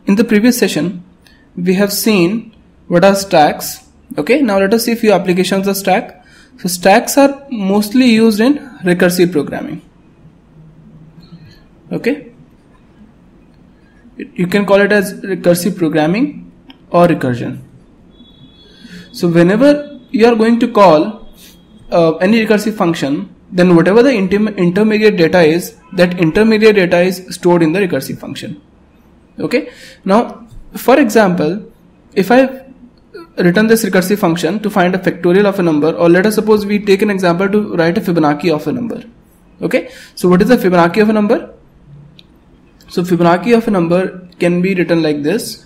in the previous session, we have seen what are stacks. Okay, now let us see a few applications of stack. So stacks are mostly used in recursive programming. Okay, you can call it as recursive programming or recursion. So whenever you are going to call any recursive function, then whatever the intermediate data is, that intermediate data is stored in the recursive function. Okay, now for example, if I return this recursive function to find a factorial of a number, or let us suppose we take an example to write a Fibonacci of a number. Okay, so what is the Fibonacci of a number? So Fibonacci of a number can be written like this.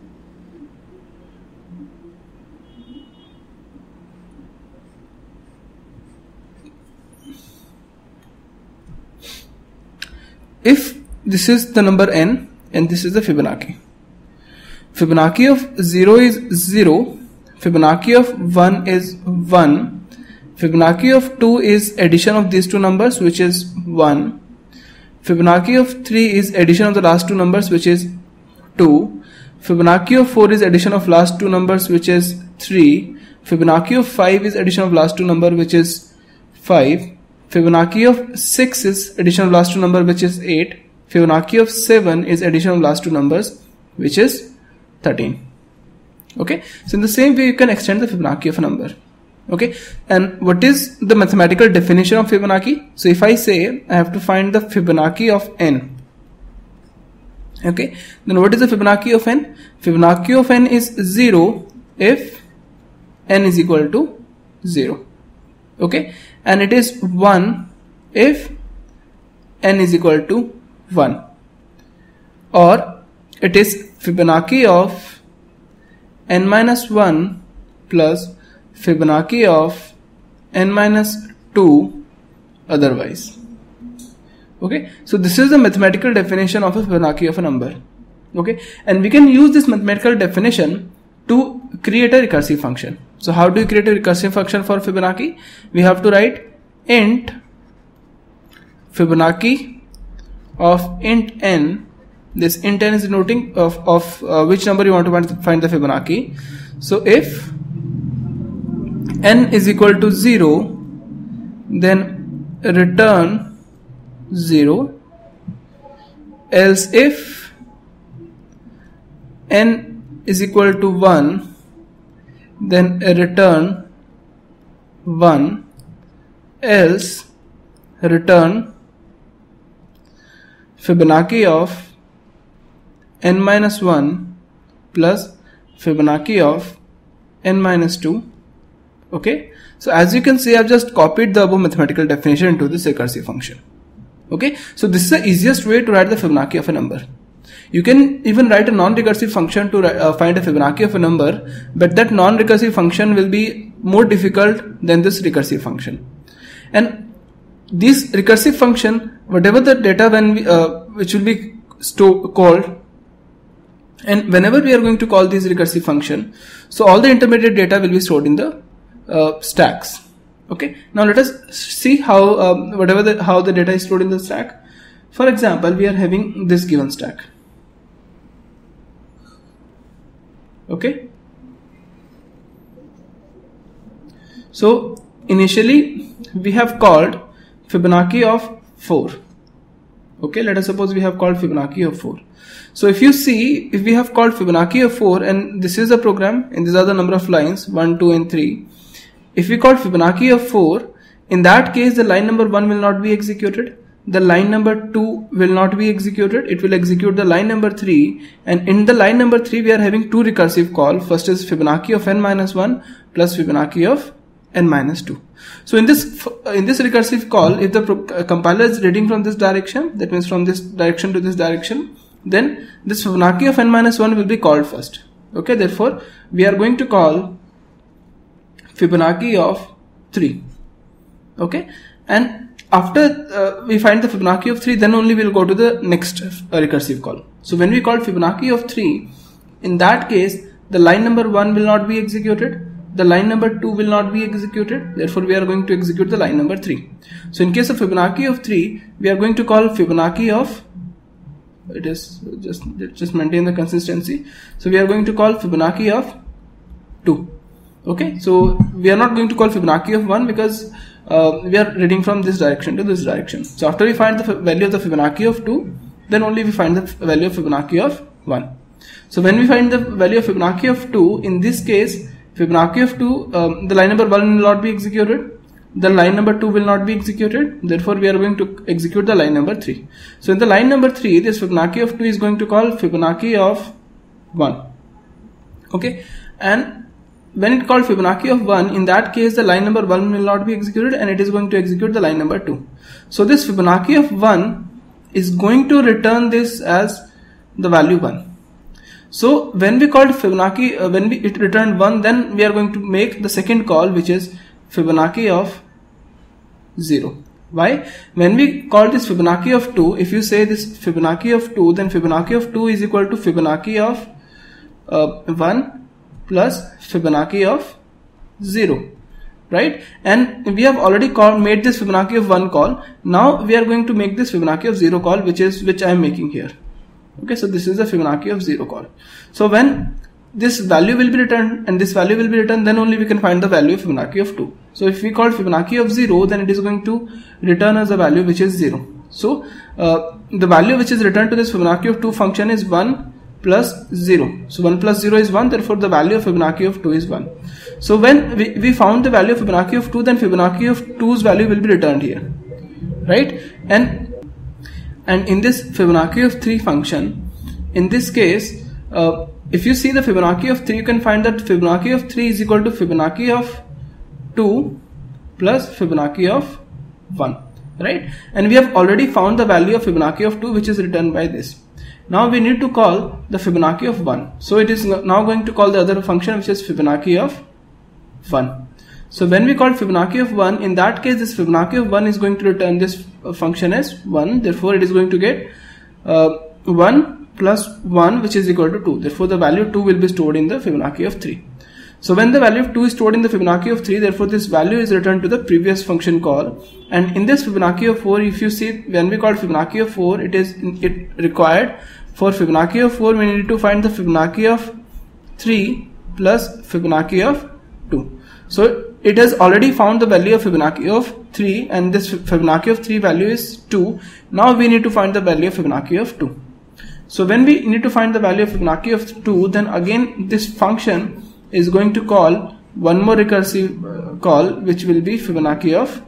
If this is the number n and this is the Fibonacci. Fibonacci of 0 is 0, Fibonacci of 1 is 1, Fibonacci of 2 is addition of these two numbers, which is 1, Fibonacci of 3 is addition of the last two numbers, which is 2, Fibonacci of 4 is addition of last two numbers, which is 3, Fibonacci of 5 is addition of last two number, which is 5, Fibonacci of 6 is addition of last two number, which is 8, Fibonacci of 7 is addition of last two numbers, which is 13. Okay, so in the same way you can extend the Fibonacci of a number. Okay, and what is the mathematical definition of Fibonacci? So if I say I have to find the Fibonacci of n, okay, then what is the Fibonacci of n? Fibonacci of n is 0 if n is equal to 0. Okay, and it is 1 if n is equal to 1, or it is Fibonacci of n minus 1 plus Fibonacci of n minus 2 otherwise. Okay, so this is the mathematical definition of a Fibonacci of a number. Okay, and we can use this mathematical definition to create a recursive function. So how do you create a recursive function for Fibonacci? We have to write int Fibonacci of int n. This int n is denoting of which number you want to find the Fibonacci. So if n is equal to 0, then return 0, else if n is equal to 1, then return 1, else return Fibonacci of n minus 1 plus Fibonacci of n minus 2. Okay, so as you can see, I have just copied the above mathematical definition into this recursive function. Okay, so this is the easiest way to write the Fibonacci of a number. You can even write a non-recursive function to find a Fibonacci of a number, but that non-recursive function will be more difficult than this recursive function. And this recursive function, whatever the data which will be called, and whenever we are going to call this recursive function, so all the intermediate data will be stored in the stacks. Okay, now let us see how how the data is stored in the stack. For example, we are having this given stack. Okay, so initially we have called Fibonacci of 4. Okay, let us suppose we have called Fibonacci of 4. So if you see, if we have called Fibonacci of 4 and this is the program and these are the number of lines 1, 2 and 3. If we call Fibonacci of 4, in that case the line number 1 will not be executed, the line number 2 will not be executed, it will execute the line number 3, and in the line number 3 we are having two recursive call. First is Fibonacci of n minus 1 plus Fibonacci of n minus 2. So in this recursive call, if the compiler is reading from this direction, that means from this direction to this direction, then this Fibonacci of n minus 1 will be called first. Okay, therefore we are going to call Fibonacci of 3. Okay, and after we find the Fibonacci of 3, then only we will go to the next recursive call. So when we call Fibonacci of 3, in that case the line number 1 will not be executed, the line number 2 will not be executed, therefore we are going to execute the line number 3. So in case of Fibonacci of 3, we are going to call Fibonacci of it is just maintain the consistency. So we are going to call Fibonacci of 2. Okay, so we are not going to call Fibonacci of 1 because we are reading from this direction to this direction. So after we find the value of the Fibonacci of 2, then only we find the value of Fibonacci of 1. So when we find the value of Fibonacci of 2, in this case Fibonacci of 2, the line number 1 will not be executed, the line number 2 will not be executed, therefore we are going to execute the line number 3. So in the line number 3, this Fibonacci of 2 is going to call Fibonacci of 1. Okay, and when it called Fibonacci of 1, in that case the line number 1 will not be executed and it is going to execute the line number 2. So this Fibonacci of 1 is going to return this as the value 1. So when we called Fibonacci, when it returned 1, then we are going to make the second call, which is Fibonacci of 0. Why? When we call this Fibonacci of 2, if you say this Fibonacci of 2, then Fibonacci of 2 is equal to Fibonacci of 1 plus Fibonacci of 0, right? And we have already made this Fibonacci of 1 call. Now we are going to make this Fibonacci of 0 call, which I am making here. Okay, so this is the Fibonacci of 0 call. So when this value will be returned and this value will be returned, then only we can find the value of Fibonacci of 2. So if we call Fibonacci of 0, then it is going to return as a value which is 0. So the value which is returned to this Fibonacci of 2 function is 1 plus 0. So 1 plus 0 is 1, therefore the value of Fibonacci of 2 is 1. So when we found the value of Fibonacci of 2, then Fibonacci of 2's value will be returned here, right? And in this Fibonacci of 3 function, in this case, if you see the Fibonacci of 3, you can find that Fibonacci of 3 is equal to Fibonacci of 2 plus Fibonacci of 1, right? And we have already found the value of Fibonacci of 2, which is returned by this. Now we need to call the Fibonacci of 1. So it is now going to call the other function, which is Fibonacci of 1. So when we call Fibonacci of 1, in that case this Fibonacci of 1 is going to return this function as 1. Therefore it is going to get 1 plus 1, which is equal to 2. Therefore the value 2 will be stored in the Fibonacci of 3. So when the value of 2 is stored in the Fibonacci of 3, therefore this value is returned to the previous function call. And in this Fibonacci of 4, if you see, when we call Fibonacci of 4, it required for Fibonacci of 4, we need to find the Fibonacci of 3 plus Fibonacci of 2. So it has already found the value of Fibonacci of 3, and this Fibonacci of 3 value is 2. Now we need to find the value of Fibonacci of 2. So when we need to find the value of Fibonacci of 2, then again this function is going to call one more recursive call, which will be Fibonacci of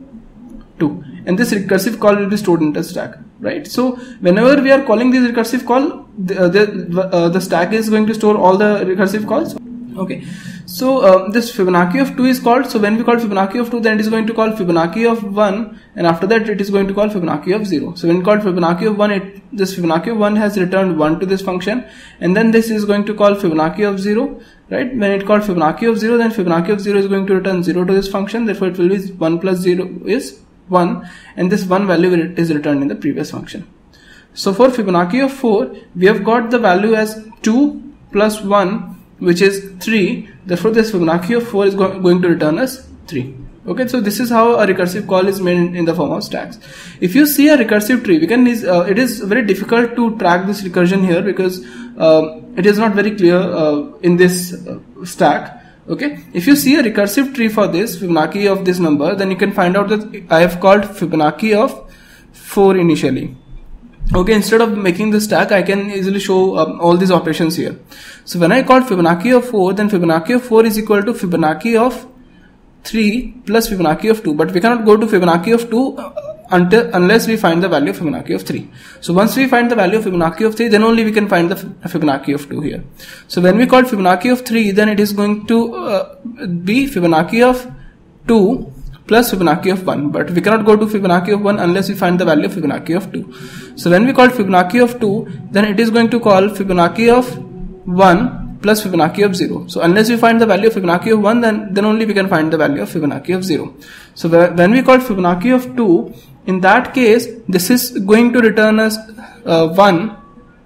2, and this recursive call will be stored in the stack, right? So whenever we are calling this recursive call, the stack is going to store all the recursive calls. Okay, so this Fibonacci of 2 is called. So when we call Fibonacci of 2, then it is going to call Fibonacci of 1, and after that it is going to call Fibonacci of 0. So when we call Fibonacci of 1, this Fibonacci of 1 has returned 1 to this function, and then this is going to call Fibonacci of 0, right? When it called Fibonacci of 0, then Fibonacci of 0 is going to return 0 to this function, therefore it will be 1 plus 0 is 1, and this 1 value is returned in the previous function. So for Fibonacci of 4, we have got the value as 2 plus 1, which is 3. Therefore this Fibonacci of 4 is going to return us 3. Okay, so this is how a recursive call is made in the form of stacks. If you see a recursive tree, it is very difficult to track this recursion here, because it is not very clear in this stack. Okay, if you see a recursive tree for this Fibonacci of this number, then you can find out that I have called Fibonacci of 4 initially. Okay, instead of making the stack, I can easily show all these operations here. So when I called Fibonacci of 4, then Fibonacci of 4 is equal to Fibonacci of 3 plus Fibonacci of 2, but we cannot go to Fibonacci of 2 unless we find the value of Fibonacci of 3. So once we find the value of Fibonacci of 3, then only we can find the Fibonacci of 2 here. So when we call Fibonacci of 3, then it is going to be Fibonacci of 2 plus Fibonacci of 1, but we cannot go to Fibonacci of 1 unless we find the value of Fibonacci of 2. So when we call Fibonacci of 2, then it is going to call Fibonacci of 1 plus Fibonacci of 0. So unless we find the value of Fibonacci of 1, then only we can find the value of Fibonacci of 0. So when we call Fibonacci of 2, in that case this is going to return us 1.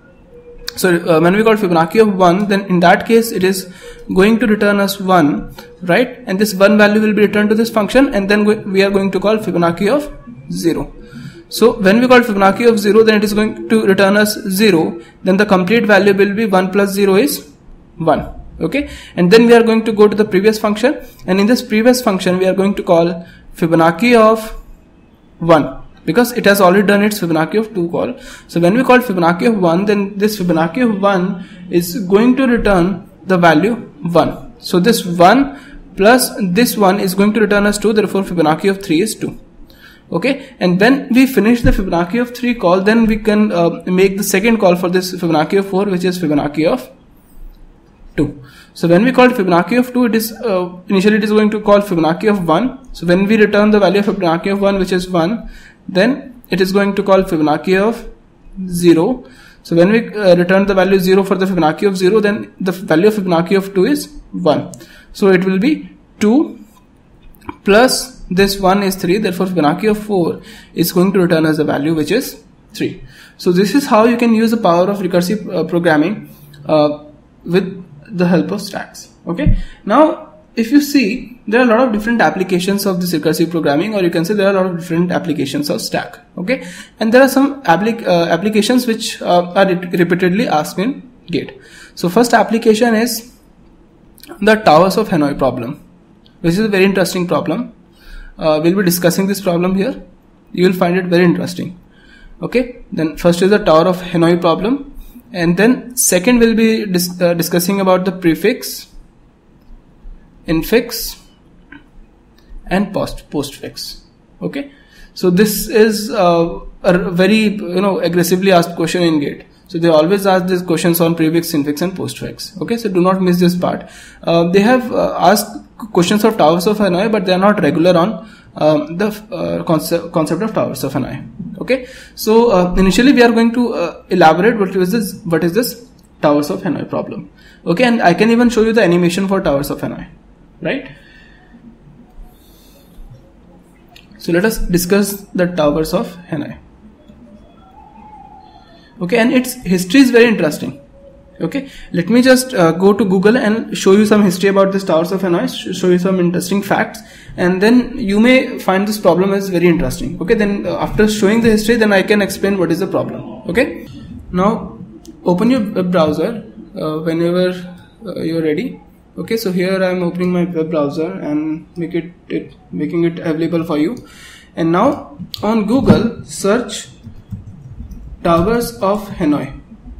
So when we call Fibonacci of 1, then in that case it is going to return us 1, right? And this 1 value will be returned to this function, and then we are going to call Fibonacci of 0. So when we call Fibonacci of 0, then it is going to return us 0. Then the complete value will be 1 plus 0 is 1. Okay, and then we are going to go to the previous function, and in this previous function we are going to call Fibonacci of 1, because it has already done its Fibonacci of 2 call. So when we call Fibonacci of 1, then this Fibonacci of 1 is going to return the value 1. So this 1 plus this 1 is going to return us 2, therefore Fibonacci of 3 is 2. Okay, and when we finish the Fibonacci of 3 call, then we can make the second call for this Fibonacci of 4, which is Fibonacci of 2. So when we call Fibonacci of 2, it is initially it is going to call Fibonacci of 1. So when we return the value of Fibonacci of 1, which is 1, then it is going to call Fibonacci of 0. So when we return the value 0 for the Fibonacci of 0, then the value of Fibonacci of 2 is 1. So it will be 2 plus this 1 is 3, therefore Fibonacci of 4 is going to return as a value which is 3. So this is how you can use the power of recursive programming with the help of stacks. Okay, now if you see, there are a lot of different applications of this recursive programming, or you can say there are a lot of different applications of stack. Okay, and there are some applications which are repeatedly asked in GATE. So first application is the towers of Hanoi problem, which is a very interesting problem. We'll be discussing this problem here. You will find it very interesting. Okay, then first is the tower of Hanoi problem, and then second will be discussing about the prefix, infix, and postfix. Okay, so this is a very aggressively asked question in GATE. So they always ask these questions on prefix, infix, and postfix. Okay, so do not miss this part. They have asked questions of towers of Hanoi, but they are not regular on the concept of towers of Hanoi. Okay, so initially we are going to elaborate what is this towers of Hanoi problem. Okay, and I can even show you the animation for towers of Hanoi, right? So let us discuss the towers of Hanoi. Okay, and its history is very interesting. Okay, let me just go to Google and show you some history about this towers of Hanoi, show you some interesting facts, and then you may find this problem is very interesting. Okay, then after showing the history, then I can explain what is the problem. Okay, now open your web browser whenever you're ready. Okay, so here I am opening my web browser and making it available for you. And now on Google, search towers of Hanoi.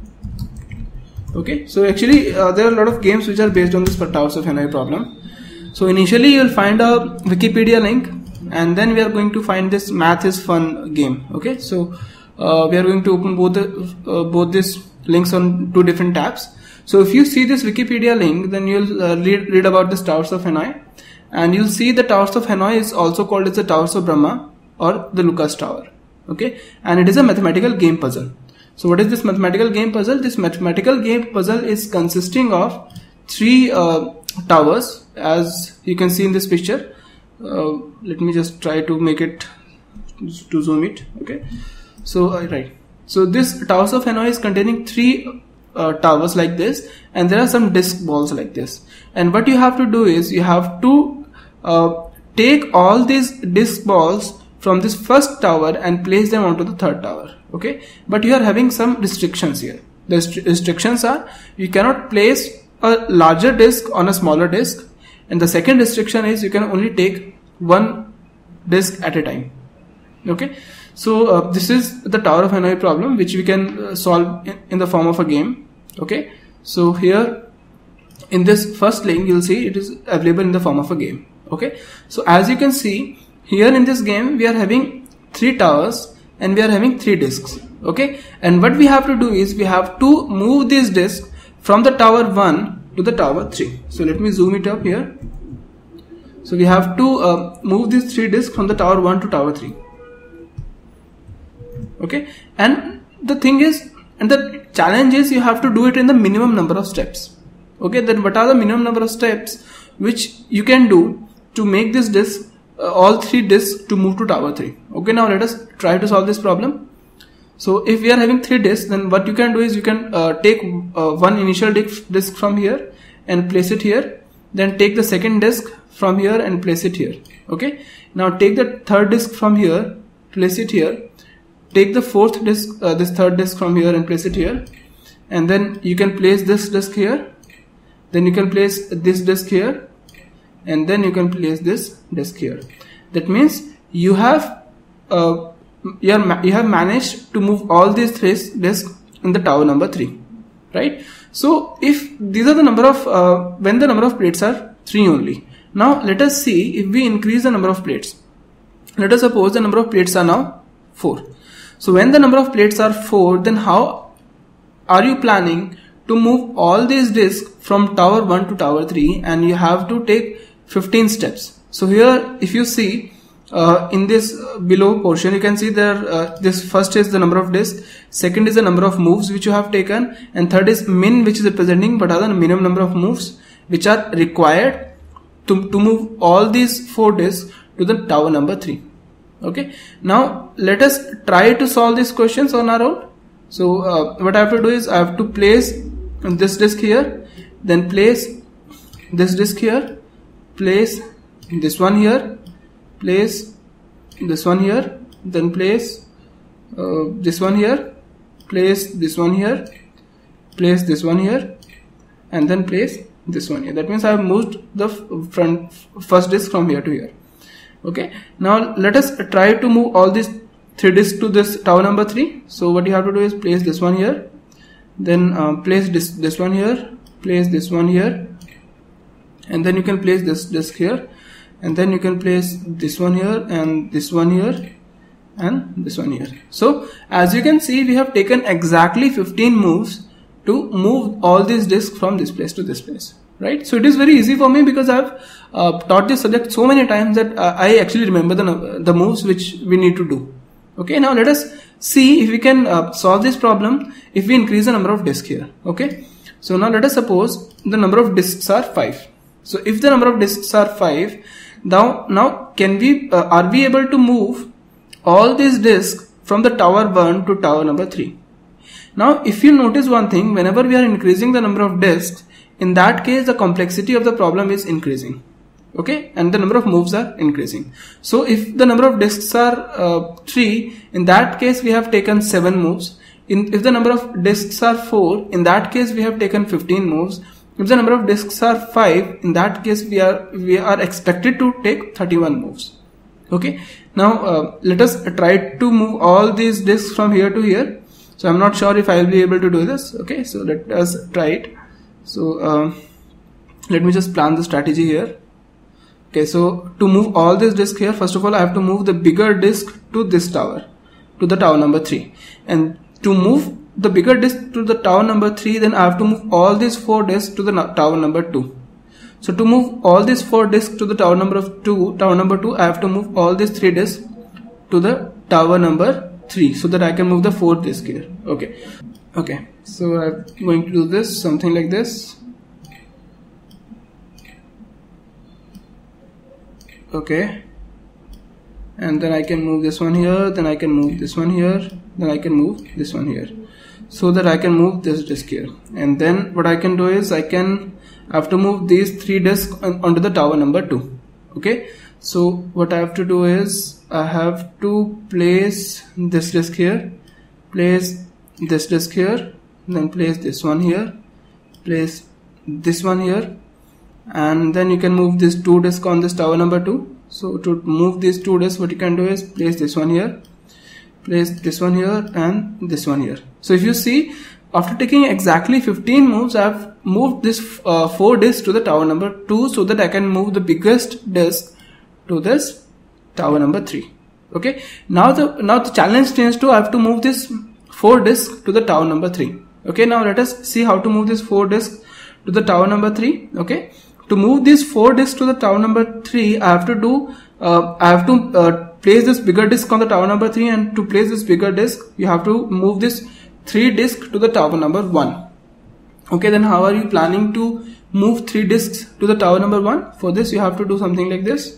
Okay, so actually there are a lot of games which are based on this towers of Hanoi problem. So initially you will find a Wikipedia link, and then we are going to find this math is fun game. Okay, so we are going to open both these links on two different tabs. So if you see this Wikipedia link, then you'll read about this towers of Hanoi, and you'll see the towers of Hanoi is also called as the towers of Brahma or the Lucas Tower. Okay, and it is a mathematical game puzzle. So what is this mathematical game puzzle? This mathematical game puzzle is consisting of three towers, as you can see in this picture. Let me just try to make it to zoom it. Okay, so right. So this towers of Hanoi is containing three towers like this, and there are some disc balls like this. And what you have to do is you have to take all these disc balls from this first tower and place them onto the third tower. Okay, but you are having some restrictions here. The restrictions are you cannot place a larger disk on a smaller disk, and the second restriction is you can only take one disk at a time. Okay, so this is the tower of Hanoi problem, which we can solve in the form of a game. Okay, so here in this first link you'll see it is available in the form of a game. Okay, so as you can see here in this game we are having three towers and we are having three disks. Okay, and what we have to do is we have to move this disk from the tower 1 to the tower 3. So let me zoom it up here. So we have to move these three disks from the tower 1 to tower 3. Okay, and the thing is, and the challenge is you have to do it in the minimum number of steps. Okay, then what are the minimum number of steps which you can do to make this disk all three disks to move to tower 3. Okay, now let us try to solve this problem. So if we are having three disks, then what you can do is you can take one initial disk from here and place it here, then take the second disk from here and place it here. Okay, now take the third disk from here, place it here, take the fourth disk, this third disk from here and place it here, and then you can place this disk here, then you can place this disk here, and then you can place this disk here. That means you have managed to move all these three disks in the tower number 3, right? So if these are the number of when the number of plates are 3 only. Now let us see if we increase the number of plates. Let us suppose the number of plates are now 4. So when the number of plates are 4, then how are you planning to move all these disks from tower 1 to tower 3, and you have to take 15 steps. So here if you see in this below portion, you can see there this first is the number of disks, second is the number of moves which you have taken, and third is min, which is representing what are the minimum number of moves which are required to move all these 4 disks to the tower number 3. Okay, now let us try to solve these questions on our own. So what I have to do is I have to place this disk here, then place this disk here, place this one here, place this one here, then place this one here, place this one here, place this one here, and then place this one here. That means I have moved the first disk from here to here. Okay, now let us try to move all these 3 disks to this tower number 3. So what you have to do is place this one here, then place this one here, place this one here, and then you can place this disk here, and then you can place this one here, and this one here, and this one here. So as you can see, we have taken exactly 15 moves to move all these disks from this place to this place, right? So it is very easy for me because I have taught this subject so many times that I actually remember the moves which we need to do. Okay, now let us see if we can solve this problem if we increase the number of disks here. Okay, so now let us suppose the number of disks are 5. So if the number of disks are 5, now can we are we able to move all these disks from the tower 1 to tower number 3? Now if you notice one thing, whenever we are increasing the number of disks, in that case the complexity of the problem is increasing. Okay, and the number of moves are increasing. So if the number of disks are 3, in that case we have taken 7 moves. If the number of disks are 4, in that case we have taken 15 moves. If the number of disks are 5, in that case we are expected to take 31 moves. Okay, now let us try to move all these disks from here to here. So I'm not sure if I will be able to do this. Okay, so let us try it. So let me just plan the strategy here. Okay, so to move all this disk here, first of all I have to move the bigger disk to this tower, to the tower number 3. And to move the bigger disk to the tower number 3, then I have to move all these 4 disks to the tower number 2. So to move all these 4 disks to the tower number 2, I have to move all these 3 disks to the tower number 3, so that I can move the 4th disk here. Okay, so I'm going to do this something like this. Okay, and then I can move this one here, then I can move this one here, then I can move this one here, so that I can move this disk here. And then what I can do is I have to move these 3 disks onto the tower number 2. Okay, so what I have to do is I have to place this disk here, place this disk here, then place this one here, place this one here, and then you can move these 2 disks on this tower number 2. So to move these 2 disks, what you can do is place this one here, place this one here, and this one here. So if you see, after taking exactly 15 moves, I have moved this 4 disks to the tower number 2, so that I can move the biggest disk to this tower number 3. Okay, now the challenge changes to I have to move this 4 disks to the tower number 3. Okay, now let us see how to move this 4 disks to the tower number 3. Okay, to move these 4 disks to the tower number 3, I have to place this bigger disk on the tower number 3, and to place this bigger disk, you have to move this 3 disks to the tower number 1. Okay, then how are you planning to move 3 disks to the tower number 1? For this, you have to do something like this,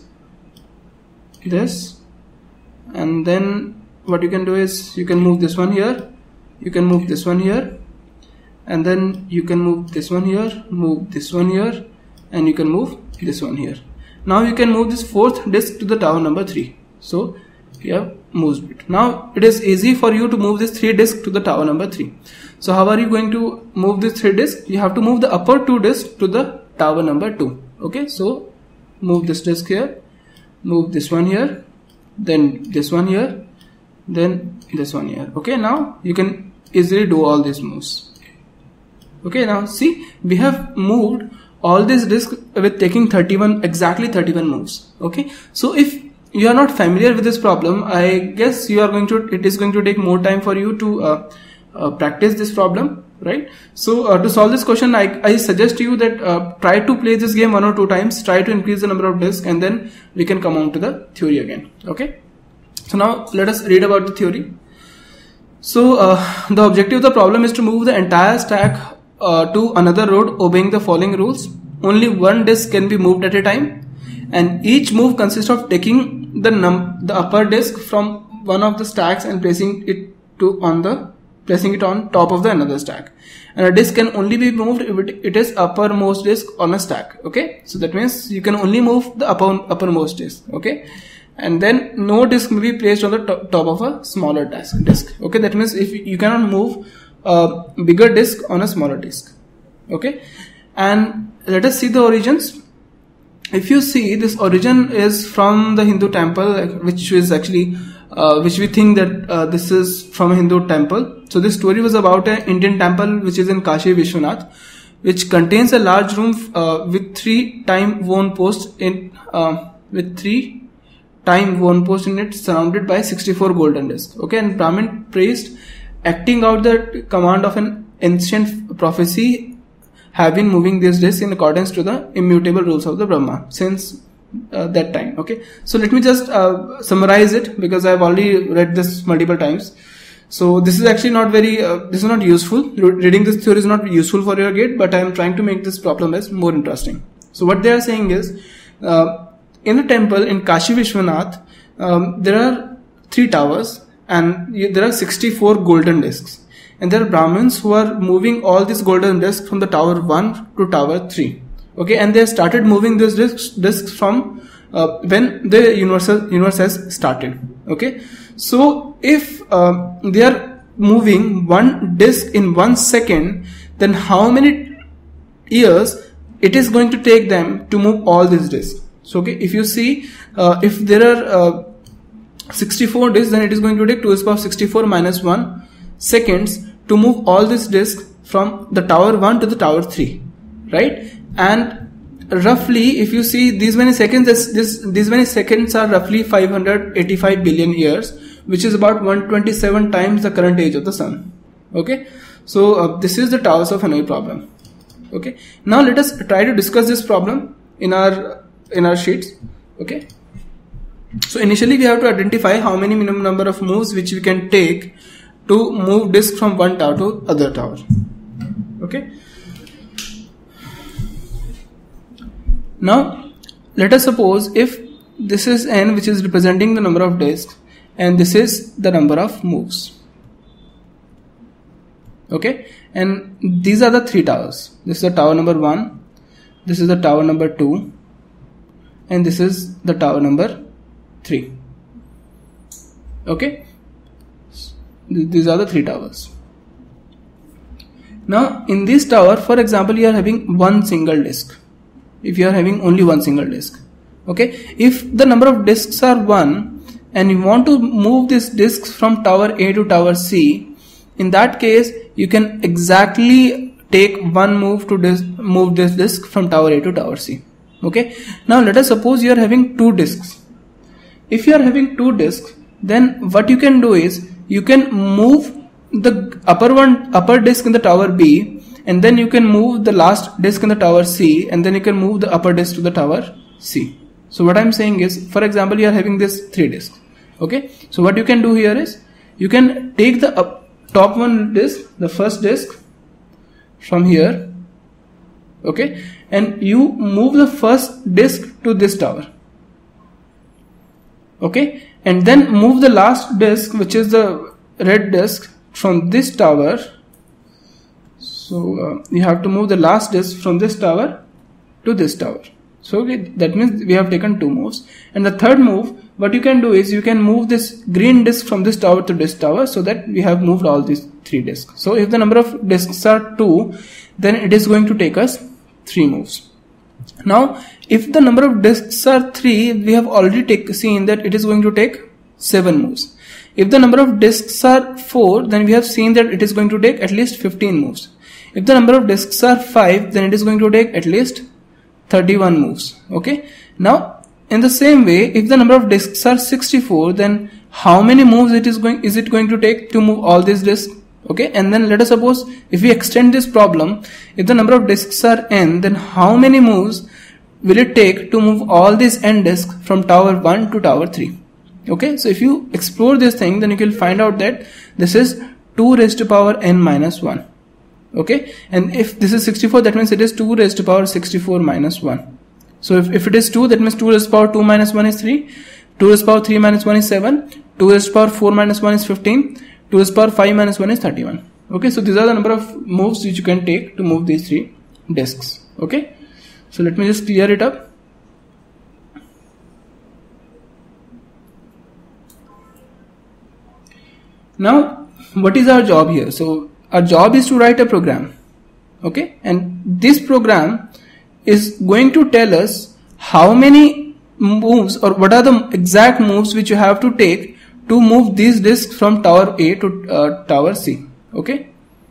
and then what you can do is you can move this one here, you can move this one here, and then you can move this one here, move this one here, and you can move this one here. Now you can move this 4th disk to the tower number 3. So you have moves bit. Now it is easy for you to move this 3 disk to the tower number 3. So how are you going to move this 3 disk? You have to move the upper 2 disk to the tower number 2. Okay, so move this disk here, move this one here, then this one here, then this one here. Okay, now you can easily do all these moves. Okay, now see, we have moved all these disks with taking exactly 31 moves. Okay, so if you are not familiar with this problem, I guess it is going to take more time for you to practice this problem, right? So to solve this question, I suggest you that try to play this game 1 or 2 times, try to increase the number of disks, and then we can come on to the theory again. Okay, so now let us read about the theory. So the objective of the problem is to move the entire stack to another node obeying the following rules. Only one disk can be moved at a time, and each move consists of taking the upper disk from one of the stacks and placing it on top of the another stack. And a disk can only be moved if it is uppermost disk on a stack. Okay, so that means you can only move the uppermost disk. Okay, and then no disk may be placed on the top of a smaller disk. Okay, that means if you cannot move a bigger disk on a smaller disk. Okay, and let us see the origins. If you see, this origin is from the Hindu temple, which is actually which we think that this is from a Hindu temple. So this story was about an Indian temple which is in Kashi Vishwanath, which contains a large room with 3 time-worn posts in it, surrounded by 64 golden discs. Okay, and Brahmin priest, acting out the command of an ancient prophecy, have been moving these discs in accordance to the immutable rules of the Brahma since that time. Okay, so let me just summarize it, because I have already read this multiple times. So this is actually not very this is not useful. Reading this theory is not useful for your gate, but I am trying to make this problem as more interesting. So what they are saying is, in the temple in Kashi Vishwanath, there are 3 towers and there are 64 golden discs, and there are Brahmins who are moving all these golden discs from the tower 1 to tower 3. Okay, and they started moving these discs from when the universe has started. Okay, so if they are moving one disc in 1 second, then how many years it is going to take them to move all these discs? So okay, if you see, if there are 64 discs, then it is going to take 2 to the power 64 minus 1 seconds to move all these discs from the tower 1 to the tower 3, right? And roughly, if you see these many seconds, these many seconds are roughly 585 billion years, which is about 127 times the current age of the sun. Okay, so this is the towers of Hanoi problem. Okay, now let us try to discuss this problem in our sheets. Okay, so initially we have to identify how many minimum number of moves which we can take to move disk from one tower to other tower. Okay, now let us suppose if this is n, which is representing the number of disks, and this is the number of moves. Okay, and these are the 3 towers. This is the tower number 1, this is the tower number 2, and this is the tower number 3. Okay, these are the 3 towers. Now in this tower, for example, you are having one single disk. If you are having only one single disk, okay, if the number of disks are 1 and you want to move these disks from tower A to tower C, in that case you can exactly take one move to move this disk from tower A to tower C. Okay, now let us suppose you are having 2 disks. If you are having 2 disks, then what you can do is you can move the upper disk in the tower B, and then you can move the last disk in the tower C, and then you can move the upper disk to the tower C. So what I am saying is, for example, you are having this 3 disks. Okay, so what you can do here is you can take the top one disk, the first disk, from here. Okay, and you move the first disk to this tower. Okay, and then move the last disk, which is the red disk, from this tower. So you have to move the last disk from this tower to this tower. So okay, that means we have taken 2 moves, and the third move what you can do is you can move this green disk from this tower to this tower, so that we have moved all these 3 disks. So if the number of disks are 2, then it is going to take us 3 moves. Now if the number of disks are 3, we have already seen that it is going to take 7 moves. If the number of disks are 4, then we have seen that it is going to take at least 15 moves. If the number of disks are 5, then it is going to take at least 31 moves. Okay. Now in the same way, if the number of disks are 64, then how many moves is it going to take to move all these disks? Okay, and then let us suppose if we extend this problem, if the number of disks are n, then how many moves will it take to move all these n disks from tower 1 to tower 3? Okay, so if you explore this thing, then you will find out that this is 2 raised to power n minus 1. Okay, and if this is 64, that means it is 2 raised to power 64 minus 1. So if it is 2, that means 2 raised to power 2 minus 1 is 3, 2 raised to power 3 minus 1 is 7, 2 raised to power 4 minus 1 is 15, 2 raised to power 5 minus 1 is 31. Okay, so these are the number of moves which you can take to move these 3 disks. Okay, so let me just clear it up. Now what is our job here? So our job is to write a program. Okay, and this program is going to tell us how many moves, or what are the exact moves which you have to take to move these disks from tower A to tower C. Okay,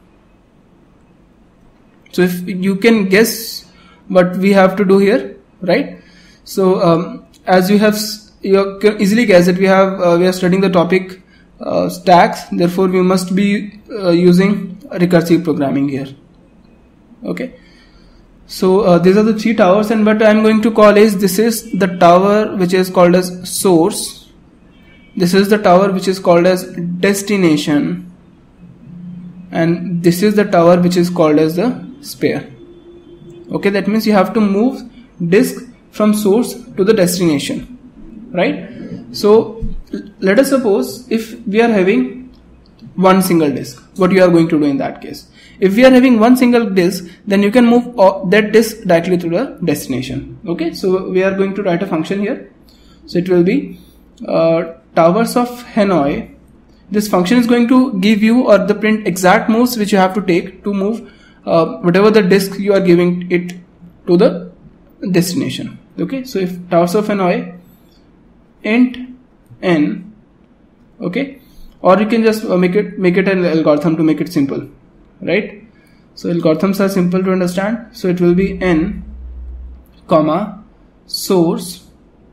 so if you can guess what we have to do here, right? So as you can easily guess that we are studying the topic stacks, therefore we must be using recursive programming here. Okay, so these are the 3 towers, and what I am going to call is, this is the tower which is called as source, this is the tower which is called as destination, and this is the tower which is called as the spare. Okay, that means you have to move disk from source to the destination, right? So let us suppose if we are having one single disk, what you are going to do in that case? If we are having one single disk, then you can move that disk directly to the destination. Okay, so we are going to write a function here. So it will be towers of hanoi. This function is going to give you or the print exact moves which you have to take to move whatever the disk you are giving it to the destination. Okay, so if towers of hanoi int n, okay, or you can just make it an algorithm to make it simple, right? So algorithms are simple to understand. So it will be n comma source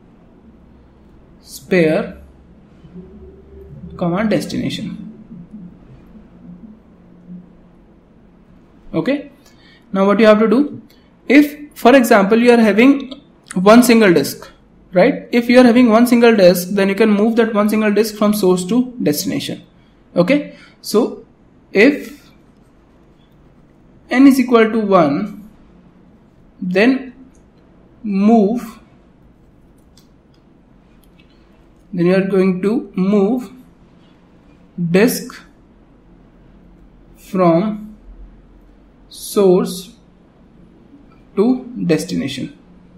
spare comma destination. Okay, now what you have to do, if for example you are having one single disk, right? If you are having one single disk, then you can move that one single disk from source to destination. Okay, so if n is equal to 1, then you are going to move disk from source to destination.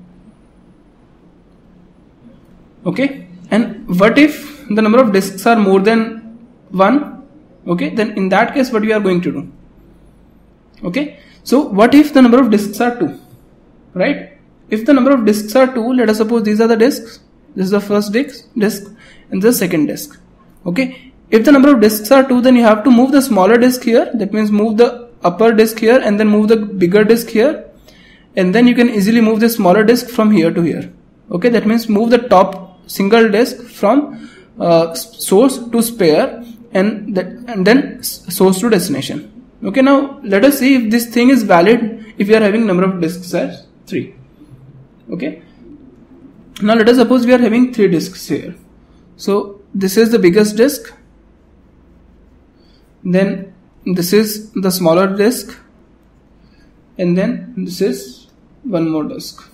Okay, and what if the number of disks are more than 1? Okay, then in that case what we are going to do? Okay, so what if the number of disks are 2, right? If the number of disks are 2, let us suppose these are the disks, this is the first disk and the second disk. Okay, if the number of disks are 2, then you have to move the smaller disk here, that means move the upper disk here and then move the bigger disk here, and then you can easily move the smaller disk from here to here. Okay, that means move the top single disk from source to spare and then source to destination. Okay, now let us see if this thing is valid if we are having number of disks as 3. Okay, now let us suppose we are having 3 disks here. So this is the biggest disk, then this is the smaller disk, and then this is one more disk.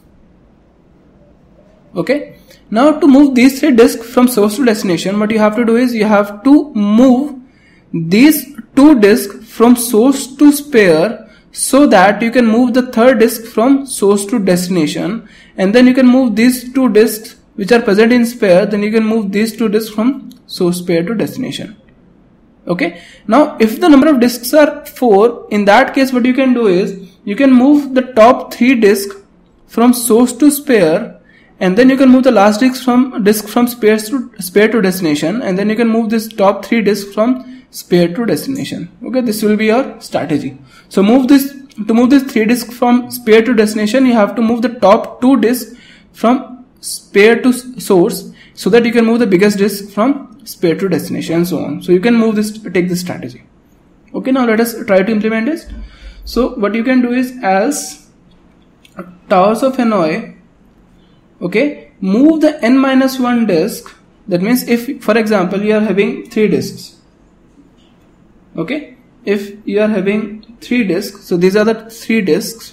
Okay, now to move these 3 disks from source to destination, what you have to do is you have to move these 2 disks from source to spare, so that you can move the third disk from source to destination, and then you can move these 2 disks which are present in spare, then you can move these 2 disks from source pair to destination. Okay. Now if the number of disks are 4, in that case what you can do is you can move the top 3 disks from source to spare, and then you can move the last disk from spare to destination, and then you can move this top 3 disks from spare to destination. Okay, this will be your strategy. So to move this 3 disks from spare to destination, you have to move the top 2 disks from spare to source, so that you can move the biggest disk from spare to destination and so on. So you can take this strategy. Okay, now let us try to implement this. So what you can do is, as towers of hanoi, okay, move the n-1 disk. That means if, for example, you are having 3 disks. Okay, if you are having 3 disks, so these are the 3 disks.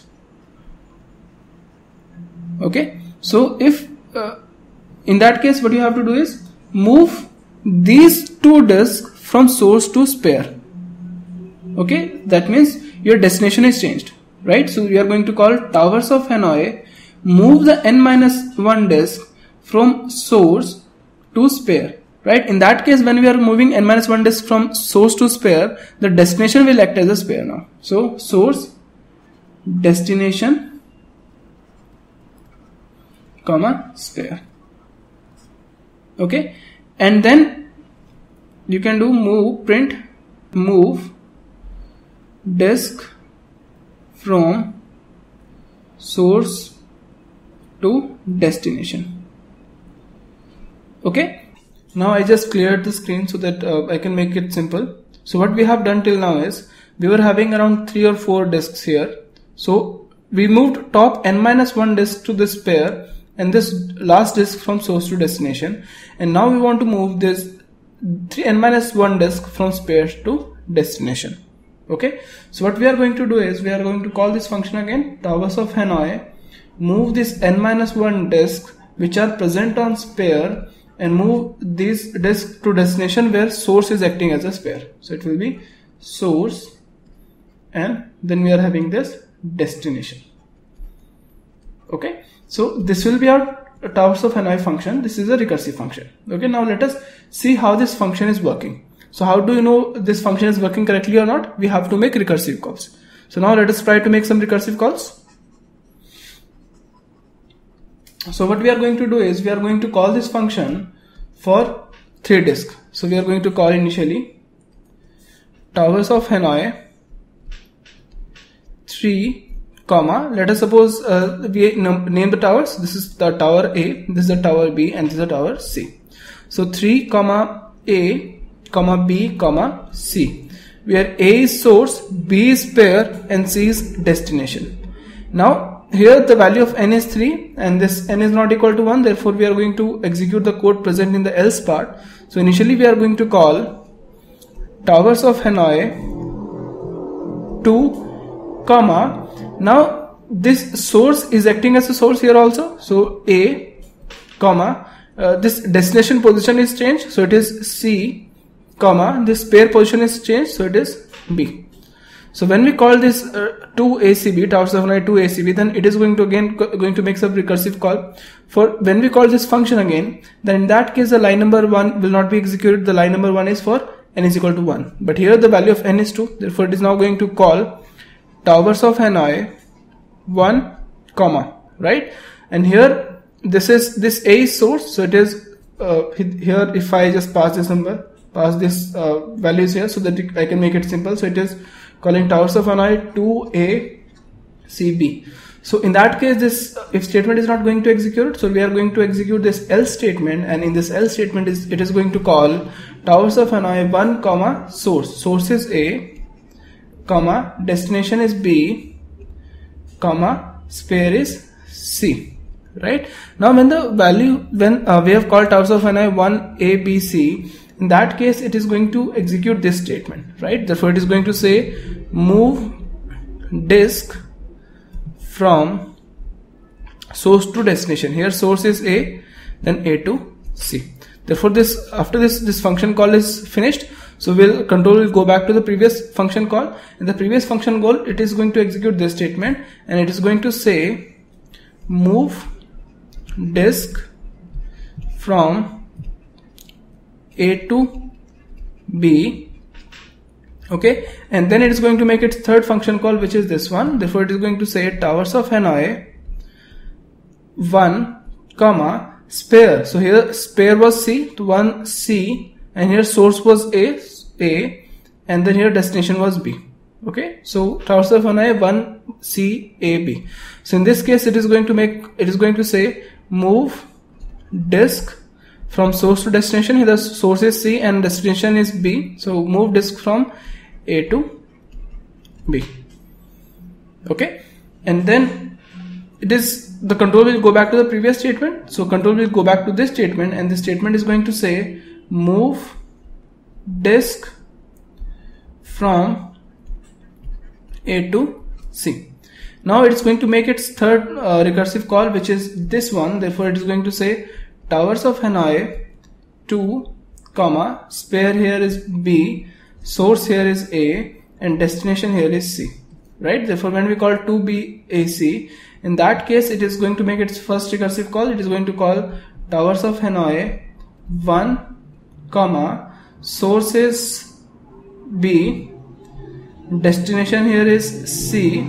Okay, so if in that case what you have to do is move these 2 disks from source to spare. Okay, that means your destination is changed, right? So we are going to call towers of hanoi, move the n-1 disk from source to spare, right? In that case, when we are moving n-1 disk from source to spare, the destination will act as a spare now. So source, destination, comma, spare. Okay, and then you can do print move disk from source to destination. Okay, now I just cleared the screen so that I can make it simple. So what we have done till now is, we were having around 3 or 4 disks here. So we moved top n-1 disk to this pair and this last disk from source to destination, and now we want to move this n-1 disk from spare to destination. Okay, so what we are going to do is, we are going to call this function again, towers of hanoi, move this n-1 disk which are present on spare, and move this disk to destination where source is acting as a spare. So it will be source, and then we are having this destination. Okay, so this will be our towers of hanoi function. This is a recursive function. Okay, now let us see how this function is working. So how do you know this function is working correctly or not? We have to make recursive calls. So now let us try to make some recursive calls. So what we are going to do is, we are going to call this function for 3 disks. So we are going to call initially towers of hanoi 3, comma, let us suppose we name the towers. This is the tower A, this is the tower B, and this is the tower C. So 3, comma A, comma B, comma C, where A is source, B is pair, and C is destination. Now here the value of n is 3 and this n is not equal to 1, therefore we are going to execute the code present in the else part. So initially we are going to call towers of hanoi 2, comma, now this source is acting as a source here also, so A, comma, this destination position is changed, so it is C, comma, this pair position is changed, so it is B. So when we call this 2ACB, towers of hanoi 2ACB, then it is going to make some recursive call. For when we call this function again, then in that case the line number 1 will not be executed. The line number 1 is for n is equal to 1. But here the value of n is 2. Therefore it is now going to call towers of hanoi 1, comma, right? And here this A is source, so it is here if I just pass this number, pass this values here so that I can make it simple. So it is calling towers of hanoi 2ACB. So in that case this if statement is not going to execute, so we are going to execute this else statement, and in this else statement it is going to call towers of hanoi 1, comma, source is A, comma, destination is B, comma, spare is C, right? Now when we have called towers of hanoi 1 A B C, in that case it is going to execute this statement, right? Therefore it is going to say move disk from source to destination. Here source is A, then A to C. Therefore after this function call is finished, so control will go back to the previous function call. In the previous function call it is going to execute this statement, and it is going to say move disk from A to B. Okay, and then it is going to make its third function call, which is this one. Therefore it is going to say towers of hanoi 1 comma spare. So here spare was C, to 1 C, and here source was A, and then here destination was B. Okay, so towers of hanoi 1 C A B. So in this case it is going to say move disk from source to destination. Here the source is C and destination is B, so move disk from A to B. Okay, and then the control will go back to the previous statement. So control will go back to this statement, and this statement is going to say move disk from A to C. Now it is going to make its third recursive call, which is this one. Therefore it is going to say towers of hanoi 2 comma spare here is B, source here is A, and destination here is C. Right? Therefore when we call 2BAC, in that case it is going to make its first recursive call. It is going to call towers of hanoi 1 comma source is B, destination here is C,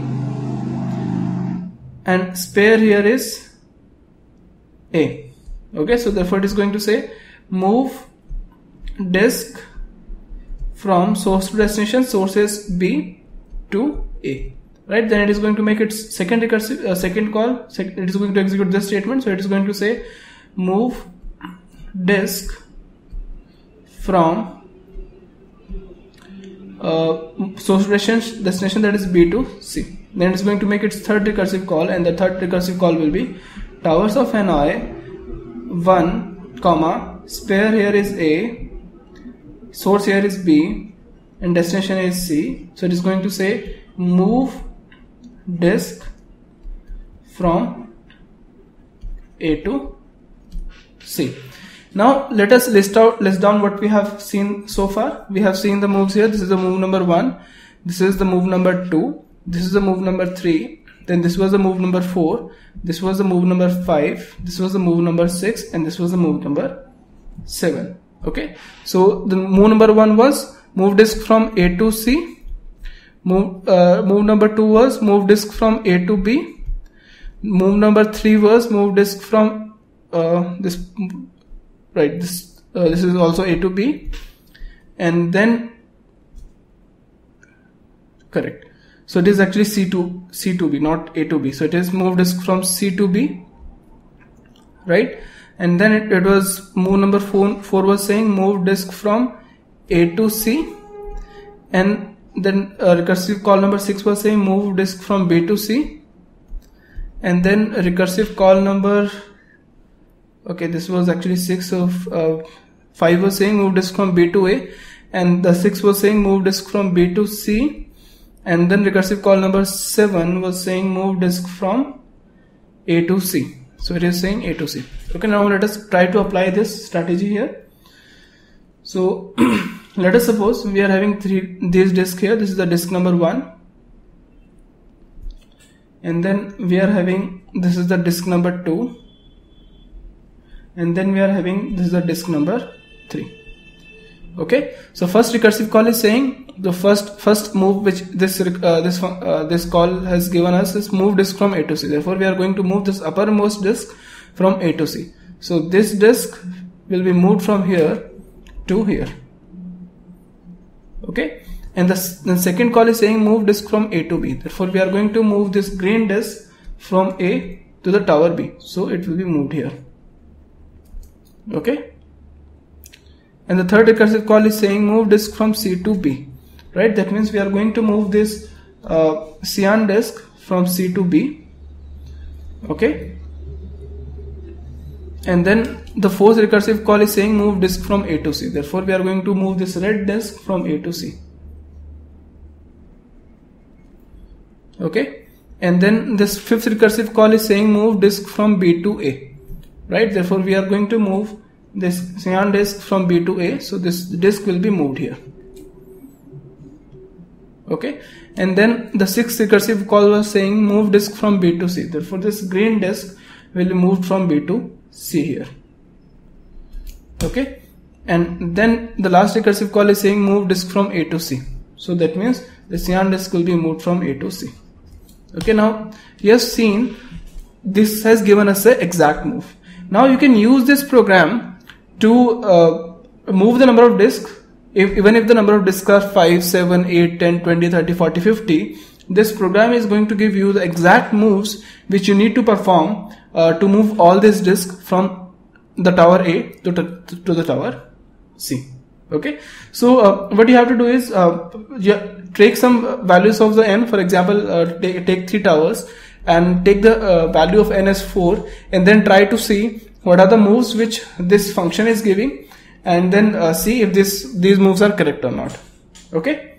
and spare here is A. Okay, so therefore it is going to say move disk from source to destination, source is B to A. Right, then it is going to make its second recursive second call. It is going to execute this statement. So it is going to say move disk from source to destination, that is B to C. Then it is going to make its third recursive call, and the third recursive call will be towers of hanoi 1 comma spare here is A, source here is B, and destination is C. So it is going to say move disk from A to C. Now let us list down what we have seen so far. We have seen the moves here. This is the move number 1, this is the move number 2, this is the move number 3, then this was the move number 4, this was the move number 5, this was the move number 6, and this was the move number 7. Okay, so the move number 1 was move disk from A to C. Move number 2 was move disk from A to B. Move number 3 was move disk from this is also A to B, and then correct. So it is actually C to B, not A to B. So it is move disk from C to B, right? And then it was move number 4 was saying move disk from A to C, and then recursive call number 6 was saying move disk from B to C, and then recursive call number, okay, this was actually 6 of 5 was saying move disk from B to A, and the 6 was saying move disk from B to C, and then recursive call number 7 was saying move disk from A to C. So it is saying A to C. Okay, now let us try to apply this strategy here. So let us suppose we are having these disks here. This is the disk number 1, and then we are having, this is the disk number 2, and then we are having, this is the disk number 3. Okay, so first recursive call is saying the first move which this call has given us is move disk from A to C. Therefore we are going to move this uppermost disk from A to C. So this disk will be moved from here to here. Okay, and the second call is saying move disk from A to B. Therefore we are going to move this green disk from A to the tower B. So it will be moved here. Okay, and the third recursive call is saying move disk from C to B. Right, that means we are going to move this cyan disk from C to B. Okay, and then the fourth recursive call is saying move disk from A to C. Therefore we are going to move this red disk from A to C. Okay, and then this fifth recursive call is saying move disk from B to A. Right, therefore we are going to move this cyan disk from B to A. So this disk will be moved here. Okay, and then the sixth recursive call was saying move disk from B to C. Therefore this green disk will be moved from B to C here. Okay, and then the last recursive call is saying move disk from A to C. So that means the cyan disk will be moved from A to C. Okay, now you have seen this has given us the exact move. Now you can use this program to move the number of disks. Even if the number of disks are 5, 7, 8, 10, 20, 30, 40, 50, this program is going to give you the exact moves which you need to perform to move all these disks from the tower A to the tower C. Okay, so what you have to do is take some values of the n. For example, take 3 towers and take the value of n as 4, and then try to see what are the moves which this function is giving, and then see if these moves are correct or not. Okay.